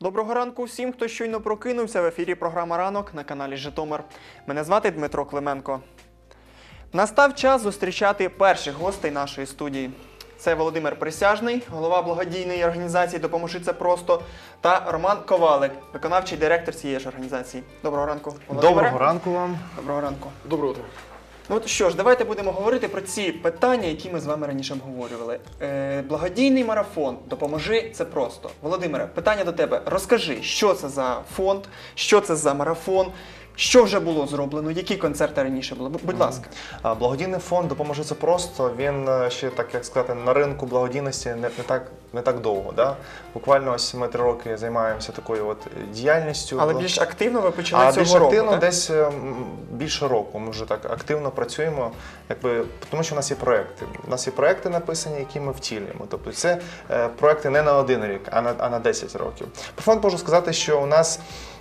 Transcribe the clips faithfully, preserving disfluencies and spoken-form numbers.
Доброго ранку всім, хто щойно прокинувся. В ефірі програма «Ранок» на каналі Житомир. Мене звати Дмитро Клименко. Настав час зустрічати перших гостей нашої студії. Це Володимир Присяжний, голова благодійної організації «Допоможи це просто», та Роман Ковалик, виконавчий директор цієї ж організації. Доброго ранку, Володимире. Доброго ранку вам. Доброго ранку. Доброго утра. Ну от що ж, давайте будемо говорити про ці питання, які ми з вами раніше обговорювали. Е, благодійний марафон «Допоможи це просто». Володимире, питання до тебе. Розкажи, що це за фонд, що це за марафон, що вже було зроблено, які концерти раніше були? Будь ласка. Благодійний фонд «Допоможи це просто», він ще, так як сказати, на ринку благодійності не, не, так, не так довго. Да? Буквально ось ми три роки займаємося такою от діяльністю. Але більш активно ви почали а цього більш року, активно так? десь м, більше року ми вже так активно працюємо, якби, тому що у нас є проекти. У нас є проекти написані, які ми втілюємо. Тобто це е, проекти не на один рік, а на, а на десять років. Про фонд можу сказати, що у нас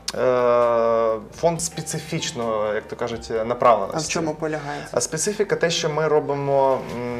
фонд специфічно, як то кажуть, направленості. А в чому полягає це? А специфіка те, що ми робимо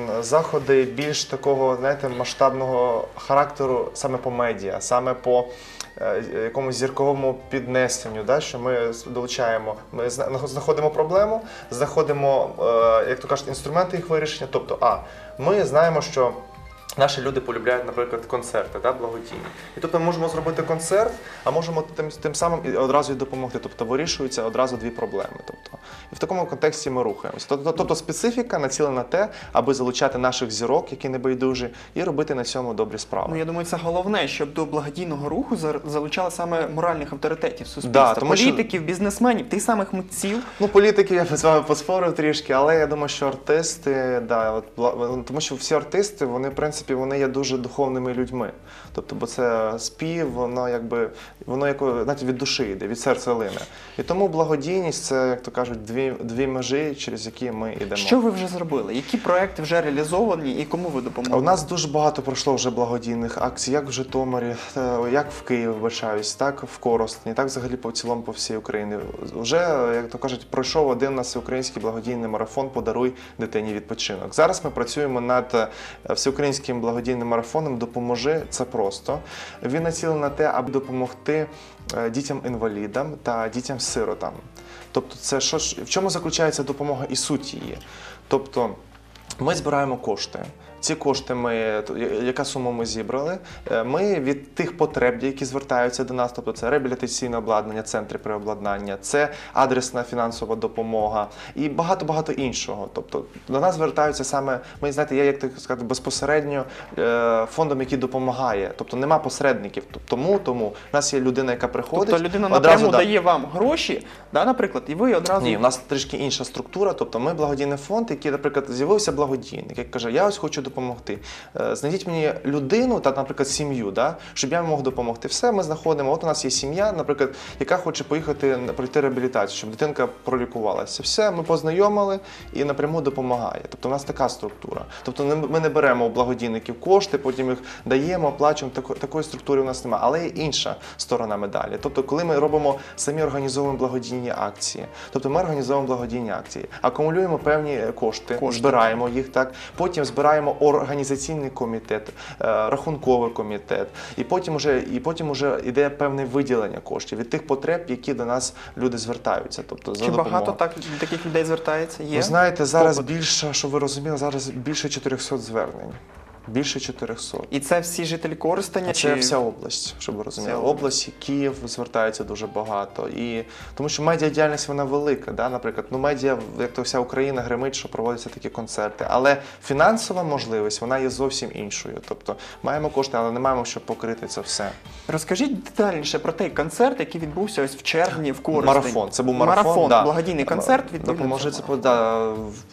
заходи більш такого, знаєте, масштабного характеру саме по медіа, саме по якомусь зірковому піднесенню, да, що ми долучаємо, ми знаходимо проблему, знаходимо, як то кажуть, інструменти їх вирішення. Тобто, а, ми знаємо, що наші люди полюбляють, наприклад, концерти, да, благодійні. І тобто ми можемо зробити концерт, а можемо тим, тим самим одразу й допомогти. Тобто вирішуються одразу дві проблеми. Тобто, і в такому контексті ми рухаємося. Тобто, тобто специфіка націлена на те, аби залучати наших зірок, які небайдужі, і робити на цьому добрі справи. Ну, я думаю, це головне, щоб до благодійного руху залучали саме моральних авторитетів суспільства, Да, тому політиків, що... бізнесменів, тих самих митців. Ну, політиків я б з вами поспорив трішки, але я думаю, що артисти, да, от, тому що всі артисти, вони, в принципі, вони є дуже духовними людьми. Тобто, бо це спів, воно якби, воно як, знаєте, від душі йде, від серця лине. І тому благодійність – це, як то кажуть, дві, дві межі, через які ми йдемо. Що ви вже зробили? Які проекти вже реалізовані і кому ви допомогли? У нас дуже багато пройшло вже благодійних акцій, як в Житомирі, як в Києві, вибачаюсь, так в Коростені, так взагалі по цілому по всій Україні. Вже, як то кажуть, пройшов один у нас український благодійний марафон «Подаруй дитині відпочинок». Зараз ми працюємо над всеукраїнським благодійним марафоном «Допоможи це просто». Він націлений на те, аби допомогти дітям-інвалідам та дітям-сиротам. Тобто, це що ж, в чому заключається допомога і суть її? Тобто, ми збираємо кошти. Ці кошти, ми, яка сума ми зібрали, ми від тих потреб, які звертаються до нас, тобто це реабілітаційне обладнання, центри переобладнання, це адресна фінансова допомога і багато-багато іншого. Тобто до нас звертаються саме, ми, знаєте, я, як так сказати, безпосередньо фондом, який допомагає. Тобто нема посередників. Тому, тому у нас є людина, яка приходить. Тобто людина одразу напряму дає вам гроші, да, наприклад, і ви одразу... Ні, у нас трішки інша структура. Тобто ми благодійний фонд, який, наприклад, з'явився благодійник, який каже, я ось хочу допомогти. Знайдіть мені людину, та, наприклад, сім'ю, да, щоб я мог допомогти. Все, ми знаходимо. От у нас є сім'я, наприклад, яка хоче поїхати пройти реабілітацію, щоб дитинка пролікувалася. Все, ми познайомили і напряму допомагає. Тобто у нас така структура. Тобто ми не беремо у благодійників кошти, потім їх даємо, оплачуємо. Такої структури у нас немає. Але є інша сторона медалі. Тобто, коли ми робимо самі організовуємо благодійні акції. Тобто ми організовуємо благодійні акції, акумулюємо певні кошти, кошти. збираємо їх, так, потім збираємо організаційні Організаційний комітет, рахунковий комітет, і потім вже і потім вже йде певне виділення коштів від тих потреб, які до нас люди звертаються. Тобто за Чи допомогою. багато так, таких людей звертається? Є? Ви знаєте, зараз Попит? більше, щоб ви розуміли, зараз більше чотирьохсот звернень. Більше чотирьохсот. І це всі жителі Коростеня? Це чи... вся область, щоб ви розуміли. Вся область, Київ звертається дуже багато. І... Тому що медіадіяльність, вона велика. Да? Наприклад, ну, медіа, як то вся Україна гримить, що проводяться такі концерти. Але фінансова можливість, вона є зовсім іншою. Тобто маємо кошти, але не маємо, щоб покрити це все. Розкажіть детальніше про той концерт, який відбувся ось в червні в Коростені. Марафон. Це був марафон. Марафон, да. благодійний концерт. Допоможи це, да.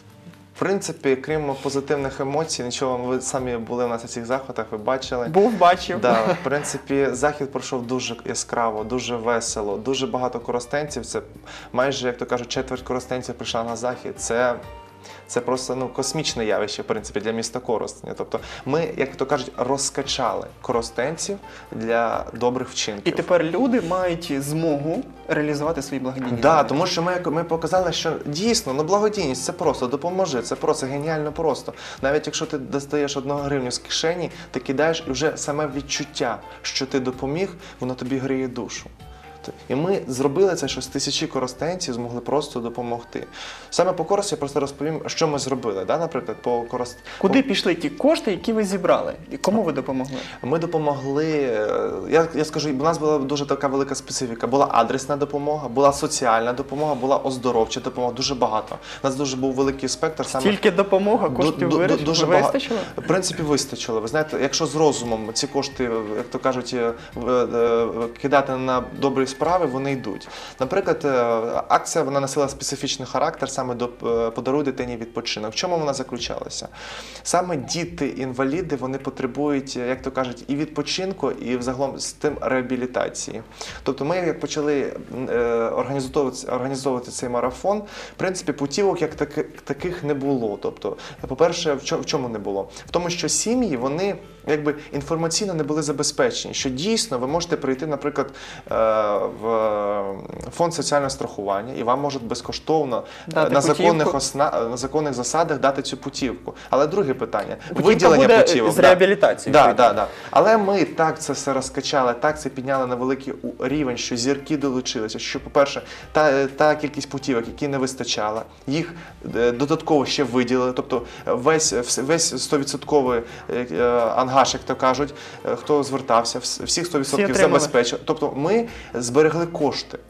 В принципі, крім позитивних емоцій, нічого, ви самі були у нас на цих заходах, ви бачили. Був, бачив. Да, в принципі, захід пройшов дуже яскраво, дуже весело, дуже багато коростенців. Це майже, як то кажуть, четверть коростенців прийшла на захід. Це Це просто ну, космічне явище, в принципі, для міста Коростеня. Тобто ми, як то кажуть, розкачали коростенців для добрих вчинків. І тепер люди мають змогу реалізувати свої благодійні Так, да, наміри. тому що ми, ми показали, що дійсно ну, благодійність – це просто, допоможи, це просто геніально просто. Навіть якщо ти достаєш одну гривню з кишені, ти кидаєш і вже саме відчуття, що ти допоміг, воно тобі гріє душу. І ми зробили це, що з тисячі коростенців змогли просто допомогти. Саме по Коростені я просто розповім, що ми зробили. Да? Наприклад, по Корост... Куди пішли ті кошти, які ви зібрали? І кому ви допомогли? Ми допомогли, я, я скажу, у нас була дуже така велика специфіка. Була адресна допомога, була соціальна допомога, була оздоровча допомога, дуже багато. У нас дуже був великий спектр. Саме... Тільки допомога, коштів Ду- ду- виріш- дуже багато. вистачило? В принципі, вистачило. Ви знаєте, якщо з розумом ці кошти, як то кажуть, е, е, кидати на добрі справи, вони йдуть. Наприклад, е, акція вона носила специфічний характер, саме до е, «Подаруй дитині відпочинок». В чому вона заключалася? Саме діти-інваліди, вони потребують, як то кажуть, і відпочинку, і взагалом з тим реабілітації. Тобто ми, як почали е, організовувати, організовувати цей марафон, в принципі, путівок як таки, таких не було. Тобто, по-перше, в чому, в чому не було? В тому, що сім'ї, вони якби інформаційно не були забезпечені, що дійсно ви можете прийти, наприклад, е, в фонд соціального страхування, і вам можуть безкоштовно Дати на законних, путівку. осна... на законних засадах дати цю путівку. Але друге питання – Путівка виділення буде путівок. з реабілітацією. Да, да, да. Але ми так це все розкачали, так це підняли на великий у- рівень, що зірки долучилися, що, по-перше, та, та кількість путівок, які не вистачало, їх е, додатково ще виділили, тобто весь, вс- весь сто відсотків ангаж, як то кажуть, е, хто звертався, вс- всіх сто відсотків отримали. забезпечив. Тобто ми зберегли кошти.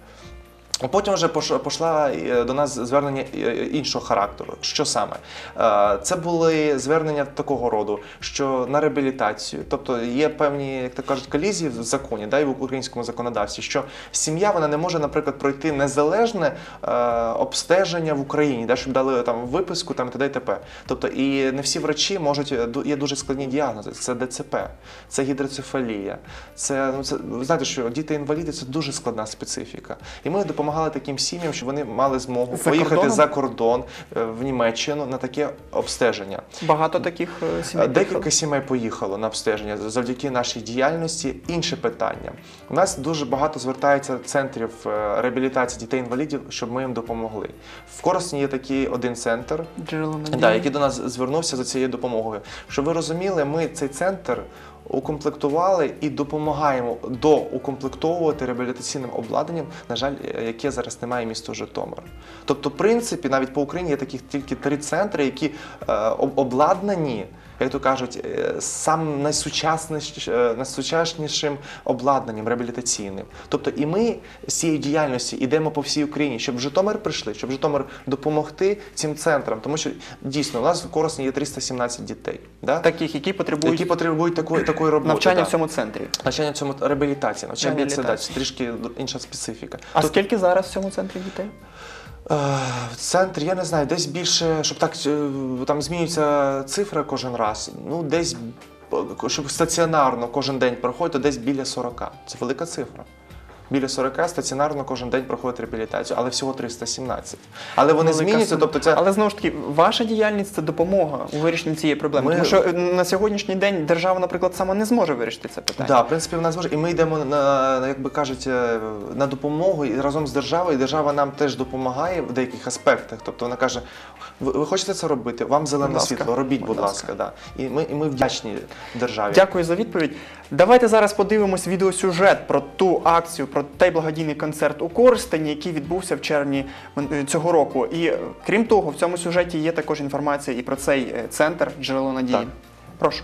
А потім вже пош- пішла е, до нас звернення е, іншого характеру. Що саме? Е, Це були звернення такого роду, що на реабілітацію. Тобто є певні, як то кажуть, колізії в законі, да, і в українському законодавстві, що сім'я вона не може, наприклад, пройти незалежне е, обстеження в Україні, да, щоб дали там виписку там, і т.д. і т.п. Тобто і не всі врачі можуть, є дуже складні діагнози. Це Д Ц П, це гідроцефалія. Це, ну, це, ви знаєте, що діти-інваліди – це дуже складна специфіка. І ми допомагали таким сім'ям, щоб вони мали змогу За поїхати кордоном? за кордон, е, в Німеччину на таке обстеження. Багато таких е, сімей. Декілька приїхало? сімей поїхало на обстеження завдяки нашій діяльності. Інше питання. У нас дуже багато звертається центрів е, реабілітації дітей-інвалідів, щоб ми їм допомогли. В Коростені є такий один центр, Джерело надії. да, який до нас звернувся за цією допомогою. Щоб ви розуміли, ми цей центр укомплектували і допомагаємо доукомплектовувати реабілітаційним обладнанням, на жаль, яке зараз немає місто Житомир. Тобто, в принципі, навіть по Україні є таких тільки три центри, які е, об- обладнані, як то кажуть, е, сам найсучасниш- е, найсучаснішим обладнанням реабілітаційним. Тобто і ми з цієї діяльності йдемо по всій Україні, щоб в Житомир прийшли, щоб в Житомир допомогти цим центрам. Тому що дійсно у нас в Коростені є триста сімнадцять дітей, да? Таких, які потребують які потребують такої, такої роботи. навчання да. в цьому центрі. Навчання в цьому реабілітації. Навчання це, да, Реабілітації. це трішки інша специфіка. А Тут, скільки зараз в цьому центрі дітей? е, в центрі, я не знаю, десь більше, щоб так, е, там змінюється цифра кожен раз, ну десь, е, щоб стаціонарно кожен день проходить, то десь біля сорока. Це велика цифра. Біля сорока стаціонарно кожен день проходить реабілітацію, але всього триста сімнадцять. Але вони Велика змінюються, сума. тобто це... Але знову ж таки, ваша діяльність – це допомога у вирішенні цієї проблеми. Ми- Тому що е, на сьогоднішній день держава, наприклад, сама не зможе вирішити це питання. Да, в принципі, в нас може, і ми йдемо на, на, як би кажуть, е, на допомогу і разом з державою. І держава нам теж допомагає в деяких аспектах. Тобто вона каже: ви, ви хочете це робити? Вам зелене Будь ласка. світло, робіть, Будь будь, ласка. ласка. Да. І ми, і ми вдячні державі. Дякую за відповідь. Давайте зараз подивимось відеосюжет про ту акцію, про той благодійний концерт у Коростені, який відбувся в червні мин- цього року. І е, крім того, в цьому сюжеті є також інформація і про цей е, центр «Джерело надії». Так. Прошу.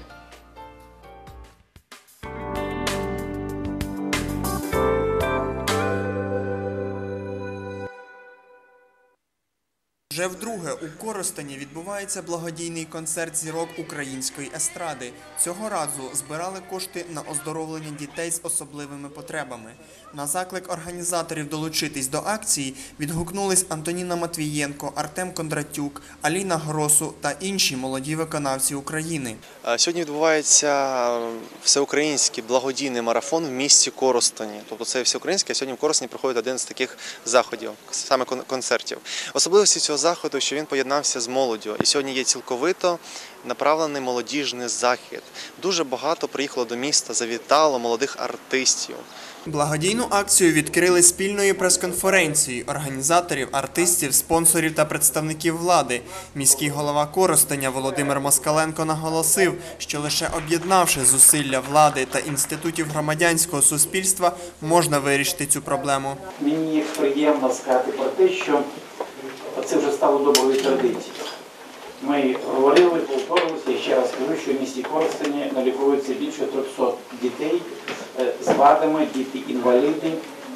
Вже вдруге у Коростені відбувається благодійний концерт зірок української естради. Цього разу збирали кошти на оздоровлення дітей з особливими потребами. На заклик організаторів долучитись до акції відгукнулись Антоніна Матвієнко, Артем Кондратюк, Аліна Гросу та інші молоді виконавці України. Сьогодні відбувається всеукраїнський благодійний марафон в місті Коростені. Тобто це всеукраїнський, а сьогодні в Коростені проходить один з таких заходів, саме кон- концертів. Особливості цього заходу, що він поєднався з молоддю. І сьогодні є цілковито направлений молодіжний захід. Дуже багато приїхало до міста, завітало молодих артистів. Благодійну акцію відкрили спільною прес-конференцією організаторів, артистів, спонсорів та представників влади. Міський голова Коростеня Володимир Москаленко наголосив, що лише об'єднавши зусилля влади та інститутів громадянського суспільства, можна вирішити цю проблему. Мені приємно сказати про те, що це вже стало доброю традицією. Ми говорили, повторилися, і ще раз кажу, що в місті Коростені наліковується більше трьохсот дітей з вадами, діти-інваліди.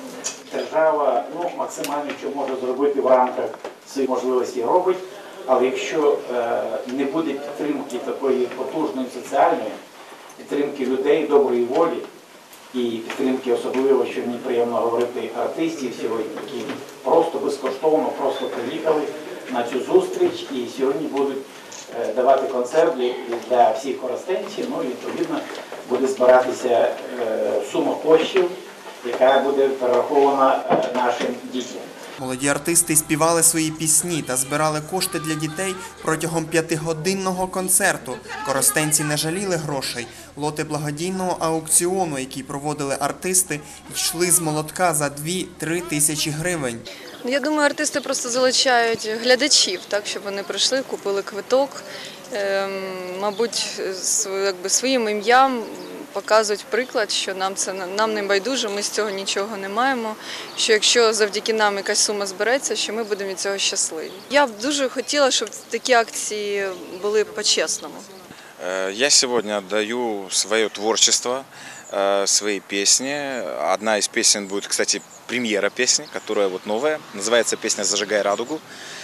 Держава ну, максимально, що може зробити в рамках своїх можливостей, робить, але якщо е, не буде підтримки такої потужної соціальної, підтримки людей, доброї волі і підтримки особливо, що мені приємно говорити, артистів сьогодні, які просто безкоштовно, просто приїхали на цю зустріч і сьогодні будуть давати концерт для всіх коростенців, ну і відповідно буде збиратися сума коштів, яка буде перерахована нашим дітям. Молоді артисти співали свої пісні та збирали кошти для дітей протягом п'ятигодинного концерту. Коростенці не жаліли грошей. Лоти благодійного аукціону, який проводили артисти, йшли з молотка за дві-три тисячі гривень. Я думаю, артисти просто залучають глядачів, так, щоб вони прийшли, купили квиток, ем, мабуть, якби своїм ім'ям показують приклад, що нам це нам не байдуже, ми з цього нічого не маємо, що якщо завдяки нам якась сума збереться, що ми будемо від цього щасливі. Я б дуже хотіла, щоб такі акції були по-чесному. Я сегодня отдаю свое творчество, свои песни. Одна из песен будет, кстати, премьера песни, которая вот новая, называется песня «Зажигай радугу».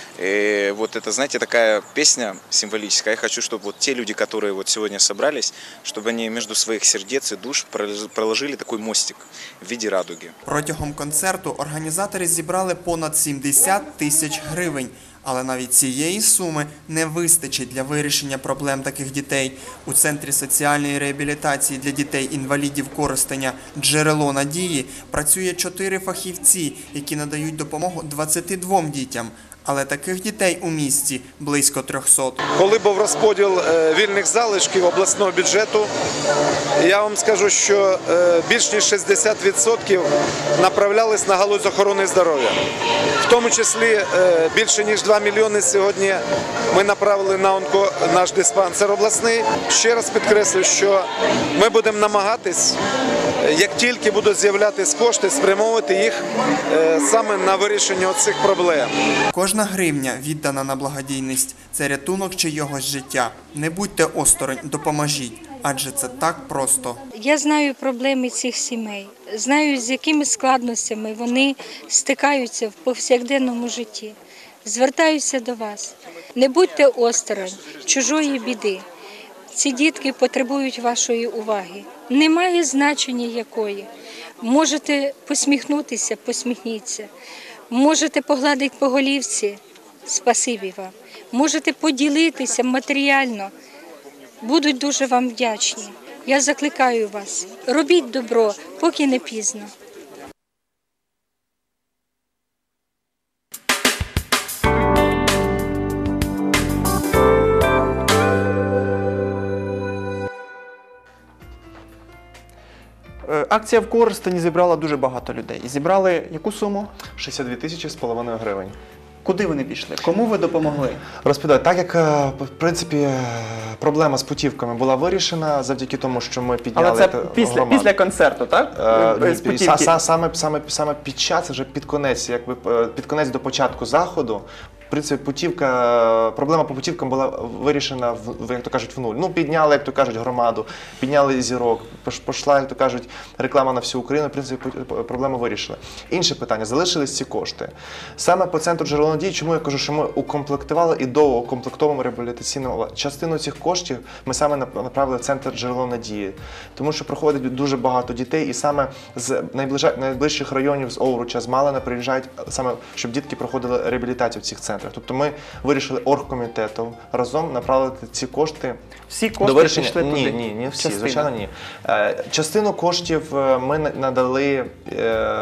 И вот это, знаете, такая песня символическая. Я хочу, чтобы вот те люди, которые вот сегодня собрались, чтобы они между своих сердец и душ проложили такой мостик в виде радуги. Протягом концерту організатори зібрали понад сімдесят тисяч гривень. Але навіть цієї суми не вистачить для вирішення проблем таких дітей. У Центрі соціальної реабілітації для дітей-інвалідів Коростеня «Джерело надії» працює чотири фахівці, які надають допомогу двадцяти двом дітям. Але таких дітей у місті близько трьохсот. Коли був розподіл вільних залишків обласного бюджету, я вам скажу, що більш ніж шістдесят відсотків направлялись на галузь охорони здоров'я. В тому числі більше ніж два мільйони сьогодні ми направили на онко наш диспансер обласний. Ще раз підкреслю, що ми будемо намагатись, як тільки будуть з'являтися кошти, спрямовувати їх саме на вирішення цих проблем. Кожна гривня, віддана на благодійність, це рятунок чийогось життя. Не будьте осторонь, допоможіть, адже це так просто. Я знаю проблеми цих сімей, знаю, з якими складностями вони стикаються в повсякденному житті. Звертаюся до вас. Не будьте осторонь чужої біди. Ці дітки потребують вашої уваги. Немає значення якої. Можете посміхнутися, посміхніться. Можете погладити по голівці, спасибі вам. Можете поділитися матеріально, будуть дуже вам вдячні. Я закликаю вас, робіть добро, поки не пізно. Акція в Коростені зібрала дуже багато людей. І зібрали яку суму? шістдесят дві тисячі з половиною гривень. Куди вони пішли? Кому ви допомогли? Розповідаю, так як, в принципі, проблема з путівками була вирішена завдяки тому, що ми підняли Але це громаду. після, після концерту, так? Е, З ні, путівки. са- саме, саме, саме під час, вже під конець, якби е, під конець до початку заходу, в принципі, путівка, проблема по путівкам була вирішена, в, як то кажуть, в нуль. Ну, підняли, як то кажуть, громаду, підняли зірок, пош- пішла, як то кажуть, реклама на всю Україну, в принципі, проблему вирішили. Інше питання, залишились ці кошти. Саме по центру «Джерело надії», чому я кажу, що ми укомплектували і доукомплектовуємо реабілітаційну частину цих коштів, ми саме направили в центр «Джерело надії». Тому що проходить дуже багато дітей, і саме з найближчих районів, з Овруча, з Малина, приїжджають саме, щоб дітки проходили реабілітацію в цих центрах. центрах. Тобто ми вирішили оргкомітетом разом направити ці кошти Всі до кошти вирішення. пішли туди? Ні, ні, не всі, Частина. звичайно, ні. Е, Частину коштів е, ми на- надали е,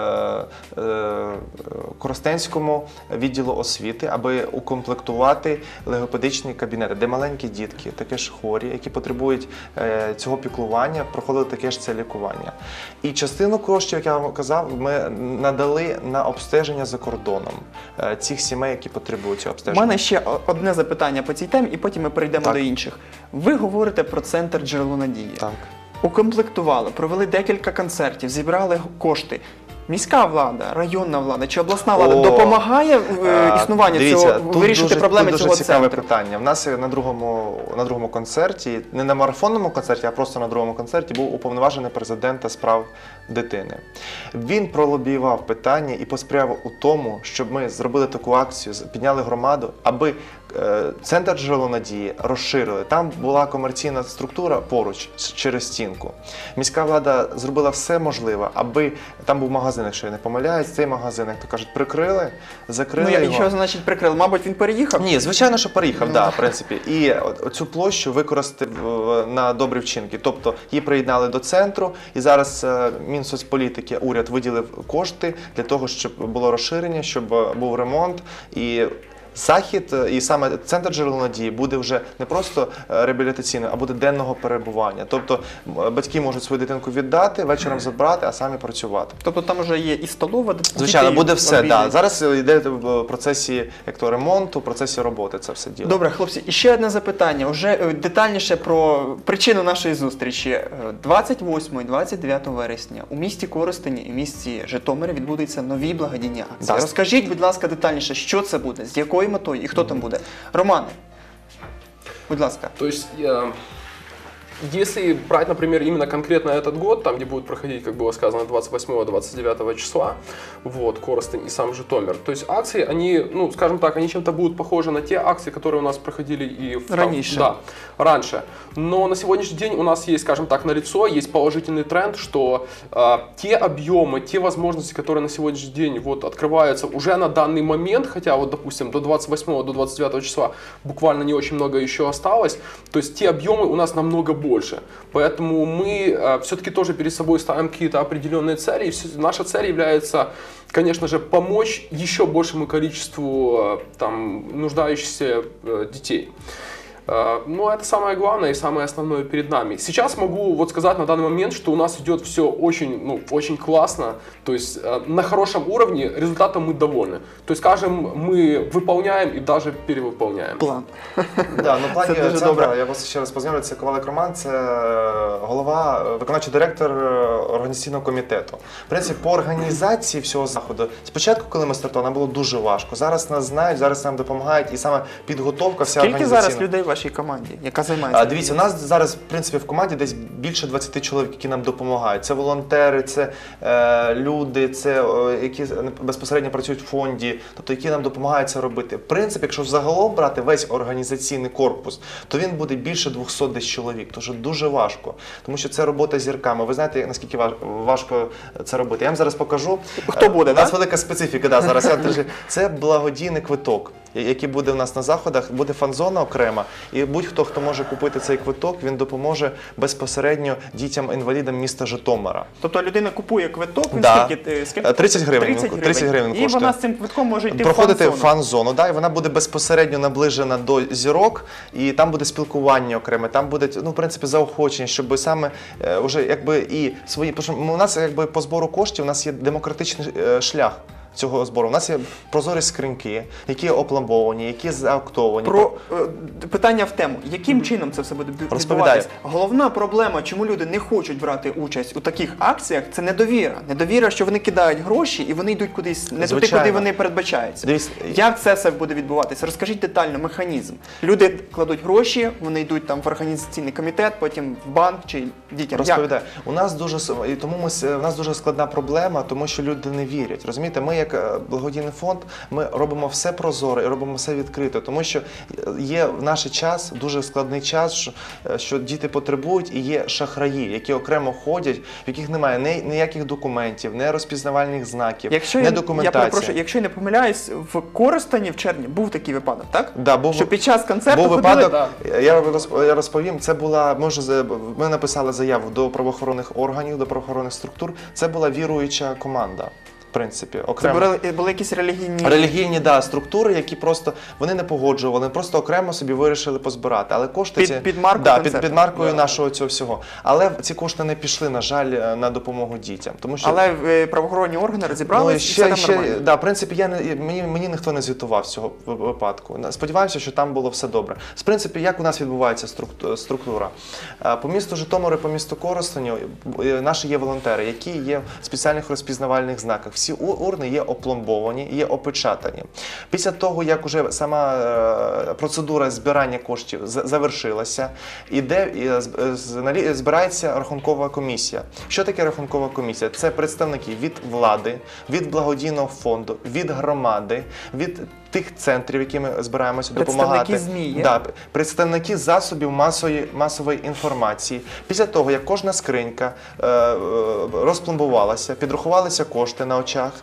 е, Коростенському відділу освіти, аби укомплектувати логопедичні кабінети, де маленькі дітки, таке ж хворі, які потребують е, цього піклування, проходили таке ж це лікування. І частину коштів, як я вам казав, ми надали на обстеження за кордоном е, цих сімей, які потребують цього У обстеження. мене ще о- одне запитання по цій темі, і потім ми перейдемо Так. до інших. Ви говорите про центр «Джерело надії». Так. Укомплектували, провели декілька концертів, зібрали кошти. Міська влада, районна влада чи обласна влада О, допомагає в е, А, існуванні дивіться, цього, тут вирішити дуже, проблеми тут дуже цього цікаве центру? питання. В нас на другому, на другому концерті, не на марафонному концерті, а просто на другому концерті був уповноважений президента з прав дитини. Він пролобіював питання і посприяв у тому, щоб ми зробили таку акцію, підняли громаду, аби е, центр «Джерело надії» розширили. Там була комерційна структура поруч, с- через стінку. Міська влада зробила все можливе, аби там був магазин, якщо я не помиляюсь, цей магазин, як то кажуть, прикрили, закрили Ну, я- і його. що значить прикрили? Мабуть, він переїхав? Ні, звичайно, що переїхав, Ну. да, в принципі. І от- цю площу використати в- на добрі вчинки. Тобто її приєднали до центру, і зараз е, Мінсоцполітики, уряд виділив кошти для того, щоб було розширення, щоб е, був ремонт. І захід, е, і саме центр «Джерело надії» буде вже не просто е, реабілітаційним, а буде денного перебування. Тобто м, батьки можуть свою дитинку віддати, вечором забрати, а самі працювати. Тобто там вже є і столова, де Звичайно, дітей буде все. Да. обідають. Зараз йде в процесі як то, ремонту, в процесі роботи це все діло. Добре, хлопці, і ще одне запитання, вже е, детальніше про причину нашої зустрічі. Е, двадцять восьмого і двадцять дев'ятого вересня у місті Коростені і місті Житомирі відбудуться нові благодійні акції. Да. Розкажіть, будь ласка, детальніше, що це буде, з якою метою і хто там буде. Романе, будь ласка. То есть, э, если брать, например, именно конкретно этот год, там, где будет проходить, как было сказано, двадцать восьмого — двадцать девятого числа, вот, Коростень и сам Житомир, то есть акции, они, ну, скажем так, они чем-то будут похожи на те акции, которые у нас проходили и в, там, Раньше. да, раньше. Но на сегодняшний день у нас есть, скажем так, налицо, есть положительный тренд, что э, те объемы, те возможности, которые на сегодняшний день вот открываются уже на данный момент, хотя вот, допустим, до двадцать восьмого, до двадцать девятого числа буквально не очень много еще осталось, то есть те объемы у нас намного больше. Поэтому мы э, все-таки тоже перед собой ставим какие-то определенные цели, и все- наша цель является, конечно же, помочь еще большему количеству э, там, нуждающихся э, детей. Э, Но это самое главное и самое основное перед нами. Сейчас могу вот сказать на данный момент, что у нас идет все очень, ну, очень классно, то есть э, на хорошем уровне, результатом мы довольны. То есть, скажем, мы выполняем и даже перевыполняем. План. Да, ну, в плані Це дуже центра, добре. я вас ще раз познайомлю, це Ковалик Роман, це е, голова, е, виконавчий директор е, організаційного комітету. В принципі, по організації всього заходу, спочатку, коли ми стартували, нам було дуже важко. Зараз нас знають, зараз нам допомагають, і саме підготовка вся Скільки організаційна. зараз людей в вашій команді, яка займається? А, дивіться, у нас зараз, в принципі, в команді десь більше двадцяти чоловік, які нам допомагають. Це волонтери, це е, люди, це е, які безпосередньо працюють в фонді, тобто які нам допомагають це робити. В принципі, якщо загалом брати весь організаційний корпус, то він буде більше двохсот десь чоловік. Тож дуже важко, тому що це робота з зірками. Ви знаєте, наскільки важ- важко це робити. Я вам зараз покажу. Хто буде, У нас да? велика специфіка, да, зараз я трішки. Це благодійний квиток, який буде у нас на заходах, буде фан-зона окрема. І будь-хто, хто може купити цей квиток, він допоможе безпосередньо дітям-інвалідам міста Житомира. Тобто людина купує квиток, він Да. скільки, е, скільки? тридцять гривень. тридцять гривень. тридцять гривень І коштує. вона з цим квитком може йти Проходити в в фан-зону. фан-зону, да, і вона буде безпосередньо наближена до зірок, і там буде спілкування окреме, там буде, ну, в принципі, заохочення, щоб саме е, вже якби і свої, тому що у нас якби по збору коштів у нас є демократичний е, шлях цього збору. У нас є прозорі скриньки, які опломбовані, які заактовані. Про е, питання в тему. Яким чином це все буде бі- Розповідаю. відбуватись? Головна проблема, чому люди не хочуть брати участь у таких акціях, це недовіра. Недовіра, що вони кидають гроші і вони йдуть кудись не туди, Звичайно. куди вони передбачаються. Дивіться, Як це все буде відбуватися? Розкажіть детально механізм. Люди кладуть гроші, вони йдуть там в організаційний комітет, потім в банк чи дітям. Розповідаю. У нас дуже с- і тому ми с- у нас дуже складна проблема, тому що люди не вірять. Розумієте, ми як е, благодійний фонд, ми робимо все прозоро і робимо все відкрито, тому що є в наш час дуже складний час, що, що діти потребують, і є шахраї, які окремо ходять, в яких немає ні, ніяких документів, не розпізнавальних знаків, Якщо не я, документації. я перепрошую, якщо я не помиляюсь, в Коростені в червні був такий випадок, так? Да, був, Що під час концерту був ходили... випадок, я, розп- я розповім, це була, ми, вже, ми написали заяву до правоохоронних органів, до правоохоронних структур, це була віруюча команда. В принципі, Це окремо. були, були якісь релігійні... Релігійні, да, структури, які просто, вони не погоджували, просто окремо собі вирішили позбирати. Але кошти Під- ці... під маркою да, під, концерту. під маркою Да. нашого цього всього. Але ці кошти не пішли, на жаль, на допомогу дітям. Тому що... Але е, правоохоронні органи розібралися, Ну, і ще, все там ще, нормально. да, в принципі, я не, мені, мені ніхто не звітував з цього випадку. Сподіваюся, що там було все добре. В принципі, як у нас відбувається структу- структура? Е, По місту Житомиру, по місту Коростеню е, наші є волонтери, які є в спеціальних розпізнавальних знаках. Всі у- урни є опломбовані, є опечатані. Після того, як уже сама е, процедура збирання коштів з- завершилася, іде, і, з- з- налі- збирається рахункова комісія. Що таке рахункова комісія? Це представники від влади, від благодійного фонду, від громади, від тих центрів, які ми збираємося допомагати. Представники ЗМІ є? Да, представники засобів масової, масової інформації. Після того, як кожна скринька е, е, розпломбувалася, підрахувалися кошти на очах,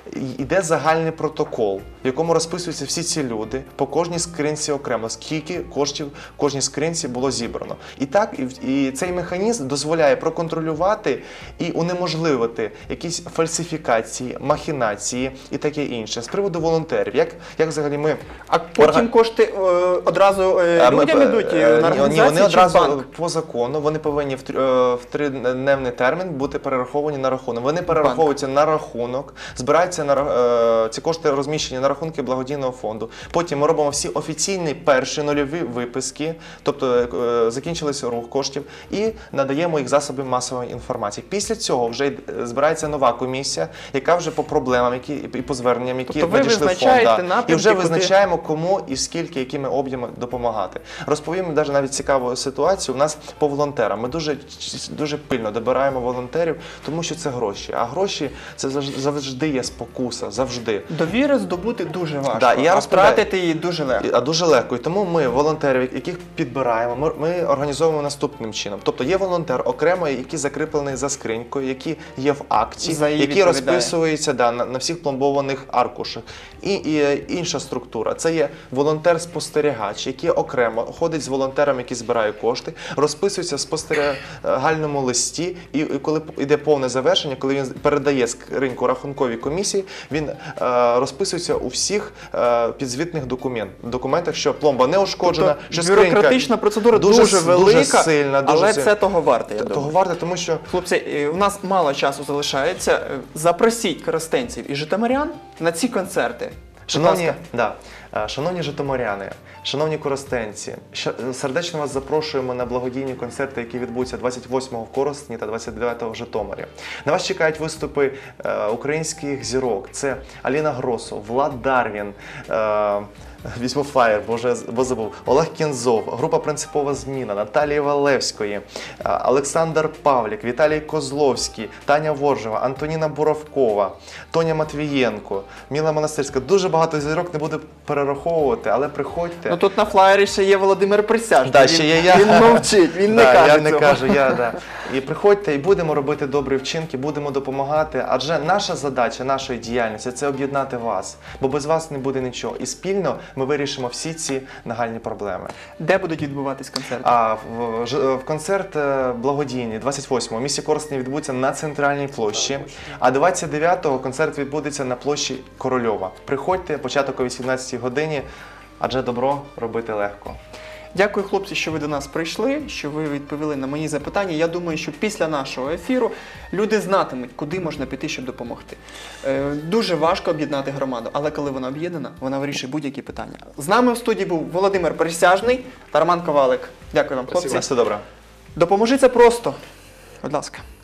йде загальний протокол, в якому розписуються всі ці люди по кожній скринці окремо, скільки коштів в кожній скринці було зібрано. І так, і, і цей механізм дозволяє проконтролювати і унеможливити якісь фальсифікації, махінації і таке інше. З приводу волонтерів, як, як взагалі ми... А потім кошти е, одразу е, А ми, людям е, ідуть е, е, ні, на організацію ні, вони чи в одразу банк? по закону, вони повинні в, тр- е, в триденний термін бути перераховані на рахунок. Вони перераховуються на рахунок, збираються на ра- е, ці кошти розміщені на рахунки благодійного фонду. Потім ми робимо всі офіційні перші нульові виписки, тобто е, закінчилися рух коштів, і надаємо їх засобам масової інформації. Після цього вже й- збирається нова комісія, яка вже по проблемам, які і по зверненням, які Тобто ви надійшли в фонд, визначаєте да. напрямки, і вже куди- визначаємо, кому і скільки, якими об'ємами допомагати. Розповім навіть навіть цікаву ситуацію. У нас по волонтерам. Ми дуже, дуже пильно добираємо волонтерів, тому що це гроші. А гроші – це завж- завжди є спокуса, завжди. Довіри здобути дуже важко, Да, і я а розповідаю- втратити її дуже легко. А дуже легко. І тому ми волонтерів, яких підбираємо, ми, ми організовуємо наступним чином. Тобто є волонтер окремо, який закріплений за скринькою, який є в акті, За її який відповідає. розписується да, на, на всіх пломбованих аркушах. І, і інша структура. Це є волонтер-спостерігач, який окремо ходить з волонтером, який збирає кошти, розписується в спостерігальному листі, і, і коли йде повне завершення, коли він передає скриньку рахунковій комісії, він е, розписується у всіх е, підзвітних документ, документах, що пломба не ушкоджена, що Тобто бюрократична процедура дуже, дуже велика, дуже сильна, дуже але сильна. це того варте, я Того думаю. варте, тому що Хлопці, е, у нас мало часу залишається. Е, Запросіть коростенців і житомирян на ці концерти. Будь Шановні, ласка. да, е, шановні житомиряни, шановні коростенці, щ- сердечно вас запрошуємо на благодійні концерти, які відбудуться двадцять восьмого в Коростені та двадцять дев'ятого в Житомирі. На вас чекають виступи е, українських зірок. Це Аліна Гросо, Влад Дарвін, е, візьму флаєр, бо вже бо забув, Олег Кінзов, група «Принципова зміна», Наталії Валевської, е, Олександр Павлік, Віталій Козловський, Таня Воржева, Антоніна Буровкова, Тоня Матвієнко, Міла Монастирська. Дуже багато зірок, не буду перераховувати, але приходьте. Ну тут на флаєрі ще є Володимир Присяжний. Да, він, ще є я. він мовчить, він не Да, каже я не цього. кажу, я, да. І приходьте, і будемо робити добрі вчинки, будемо допомагати, адже наша задача, нашої діяльності – це об'єднати вас, бо без вас не буде нічого. І спільно ми вирішимо всі ці нагальні проблеми. Де будуть відбуватись концерти? А в, ж- в концерт е, благодійний двадцять восьмого в місті Коростені відбудеться на центральній площі, а двадцять дев'ятого концерт відбудеться на площі Корольова. Приходьте, початок о вісімнадцятій годині, адже добро робити легко. Дякую, хлопці, що ви до нас прийшли, що ви відповіли на мої запитання. Я думаю, що після нашого ефіру люди знатимуть, куди можна піти, щоб допомогти. Е, дуже важко об'єднати громаду, але коли вона об'єднана, вона вирішує будь-які питання. З нами в студії був Володимир Присяжний та Роман Ковалик. Дякую вам, хлопці. Все добре. Допоможи це просто. Будь ласка.